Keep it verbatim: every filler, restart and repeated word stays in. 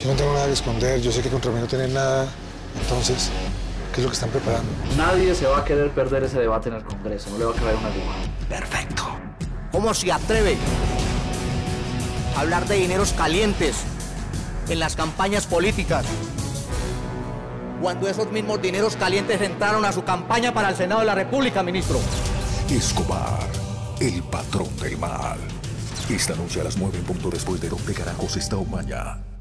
Yo no tengo nada que esconder, yo sé que contra mí no tienen nada. Entonces, ¿qué es lo que están preparando? Nadie se va a querer perder ese debate en el Congreso, no le va a caer una aguja. Perfecto. ¿Cómo se atreve a hablar de dineros calientes en las campañas políticas, cuando esos mismos dineros calientes entraron a su campaña para el Senado de la República, ministro? Escobar, el patrón del mal. Esta noche a las nueve en punto después de Donde Carajos está Omaña.